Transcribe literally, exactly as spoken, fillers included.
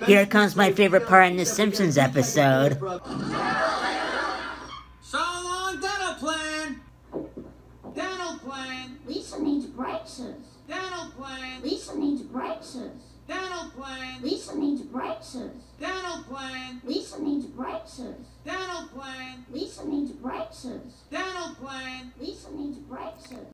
Here comes my favorite part in the Simpsons episode. So long, dental plan. Dental plan. Lisa needs braces. Dental plan. Lisa needs braces. Dental plan. Lisa needs braces. Dental plan. Lisa needs braces. Dental plan. Lisa needs braces. Dental plan. Lisa needs braces.